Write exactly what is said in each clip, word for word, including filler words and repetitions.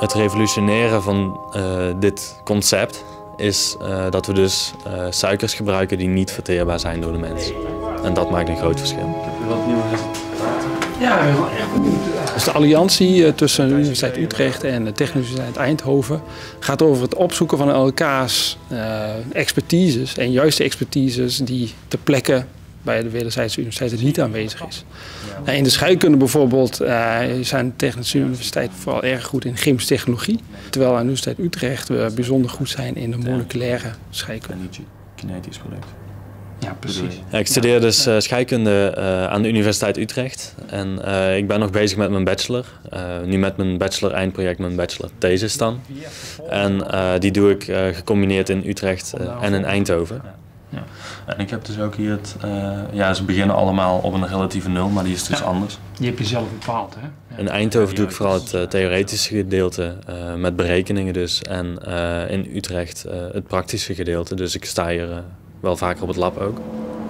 Het revolutionaire van uh, dit concept is uh, dat we dus uh, suikers gebruiken die niet verteerbaar zijn door de mens. En dat maakt een groot verschil. Ik heb wat nieuwe resultaten. Ja, heel erg. Dus de alliantie tussen de Universiteit Utrecht en de Technische Universiteit Eindhoven gaat over het opzoeken van elkaars uh, expertises en juiste expertises die ter plekke bij de wederzijdse universiteiten niet aanwezig is. Ja. In de scheikunde bijvoorbeeld uh, zijn de Technische Universiteit vooral erg goed in chemistechnologie, terwijl aan de Universiteit Utrecht we bijzonder goed zijn in de moleculaire scheikunde. Kinetisch product. Ja, precies. Ja, ik studeer dus uh, scheikunde uh, aan de Universiteit Utrecht en uh, ik ben nog bezig met mijn bachelor. Uh, nu met mijn bachelor eindproject, mijn bachelor thesis dan. En uh, die doe ik uh, gecombineerd in Utrecht uh, en in Eindhoven. Ja. En ik heb dus ook hier het, uh, ja, ze beginnen allemaal op een relatieve nul, maar die is dus ja. anders. Die heb je zelf bepaald, hè? Ja. In Eindhoven doe ik vooral het uh, theoretische gedeelte uh, met berekeningen dus. En uh, in Utrecht uh, het praktische gedeelte, dus ik sta hier uh, wel vaker op het lab ook.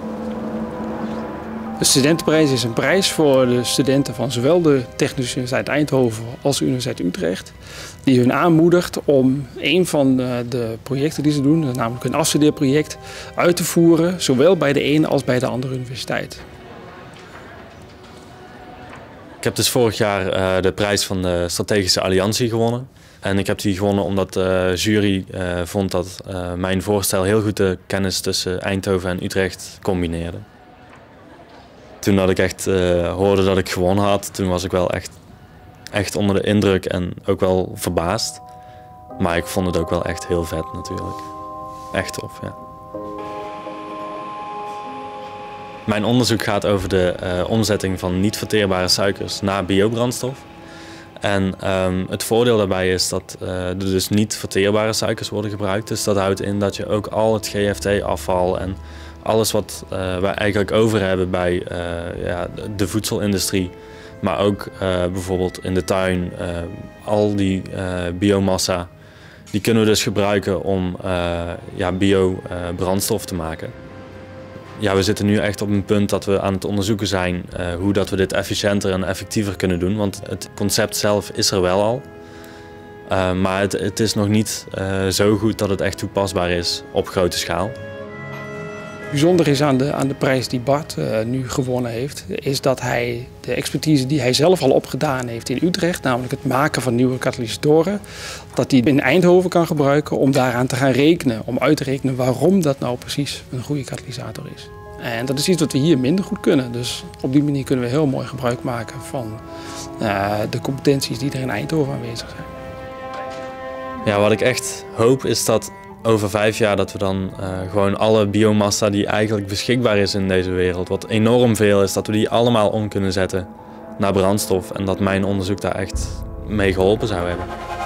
De studentenprijs is een prijs voor de studenten van zowel de Technische Universiteit Eindhoven als de Universiteit Utrecht, die hun aanmoedigt om een van de, de projecten die ze doen, namelijk een afstudeerproject, uit te voeren, zowel bij de ene als bij de andere universiteit. Ik heb dus vorig jaar uh, de prijs van de Strategische Alliantie gewonnen. En ik heb die gewonnen omdat de jury uh, vond dat uh, mijn voorstel heel goed de kennis tussen Eindhoven en Utrecht combineerde. Toen dat ik echt uh, hoorde dat ik gewonnen had, toen was ik wel echt, echt onder de indruk en ook wel verbaasd. Maar ik vond het ook wel echt heel vet natuurlijk. Echt tof, ja. Mijn onderzoek gaat over de uh, omzetting van niet verteerbare suikers naar biobrandstof. En um, het voordeel daarbij is dat uh, er dus niet verteerbare suikers worden gebruikt. Dus dat houdt in dat je ook al het G F T-afval en alles wat uh, wij eigenlijk over hebben bij uh, ja, de voedselindustrie, maar ook uh, bijvoorbeeld in de tuin, uh, al die uh, biomassa, die kunnen we dus gebruiken om uh, ja, bio-brandstof uh, te maken. Ja, we zitten nu echt op een punt dat we aan het onderzoeken zijn uh, hoe dat we dit efficiënter en effectiever kunnen doen. Want het concept zelf is er wel al. Uh, maar het, het is nog niet uh, zo goed dat het echt toepasbaar is op grote schaal. Bijzonder is aan de, aan de prijs die Bart uh, nu gewonnen heeft, is dat hij de expertise die hij zelf al opgedaan heeft in Utrecht, namelijk het maken van nieuwe katalysatoren, dat hij in Eindhoven kan gebruiken om daaraan te gaan rekenen, om uit te rekenen waarom dat nou precies een goede katalysator is. En dat is iets wat we hier minder goed kunnen, dus op die manier kunnen we heel mooi gebruik maken van uh, de competenties die er in Eindhoven aanwezig zijn. Ja, wat ik echt hoop is dat over vijf jaar dat we dan uh, gewoon alle biomassa die eigenlijk beschikbaar is in deze wereld, wat enorm veel is, dat we die allemaal om kunnen zetten naar brandstof en dat mijn onderzoek daar echt mee geholpen zou hebben.